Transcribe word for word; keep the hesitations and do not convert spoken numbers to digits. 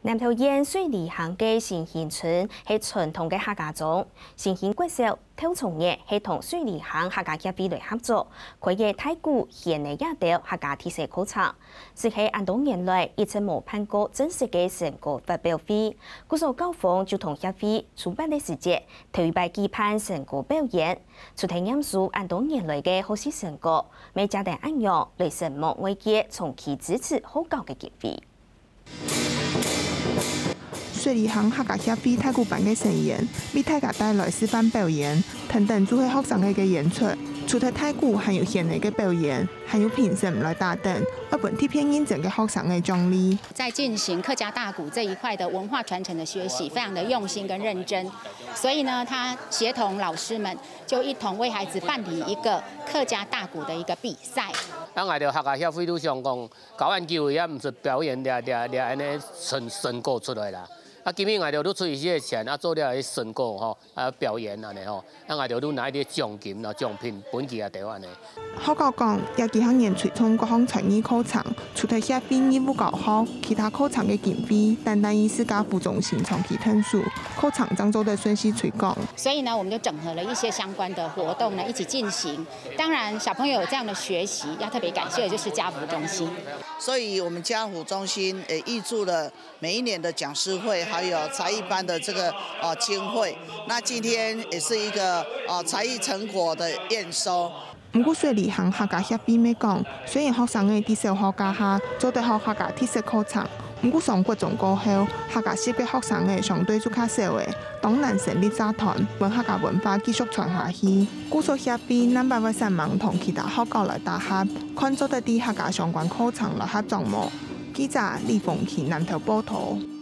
南投县水里乡嘅新兴村係傳統嘅客家莊，新興國小透從業係同水里鄉客家協會來合作，佢嘅太古縣嘅亞調客家特色課程，是喺安多年來一直冇辦過正式嘅成果發表會。故所高峰就同協會主辦嘅時節，推擺舉辦成果表演，出題演述安多年來嘅學習成果，每家庭安樣嚟成莫為嘅長期支持好教嘅機會。 水里鄉客家協會太古辦嘅成員，為大家帶來示範表演，等等做係學生嘅嘅演出。除咗太古，還有縣內嘅表演，還有評審來打燈，一本貼片認證嘅學生嘅獎勵。 在進行客家大鼓這一塊的文化傳承的學習，非常的用心跟認真，所以呢，他協同老師們就一同為孩子辦理一個客家大鼓的一個比賽。 咱愛着客家協會都想講，九萬九也毋是表演掠掠掠安尼成成果出來啦。啊，今日愛着攞出一些錢，啊做了啲成果吼，啊表演安尼吼，咱愛着攞拿一啲獎金啊獎品，本期啊對安尼。 學校講，也幾項年推從各項才藝課程，除咗協會義務教學，其他課程嘅經費，單單以自家副中心長期吞數，課程將做得順勢推廣。 所以呢，我們就整合了一些相關的活動呢，一起進行。當然，小朋友有這樣的學習，要特別感謝的就是家福中心。 所以，我們家福中心誒挹注了每一年的講師會，還有才藝班的這個哦經費。那今天也是一個哦才藝成果的驗收。 唔過水里鄉客家協會咪講，雖然學生嘅啲小學家下做得學客家特色課程，唔過上國中過後，客家系嘅學生嘅相對就較少嘅，當然成立社團，為客家文化繼續傳下去。故所協會南北為三網同其他學校來搭合，看做得啲客家相關課程來合作麼？記者李鳳琪南投報道。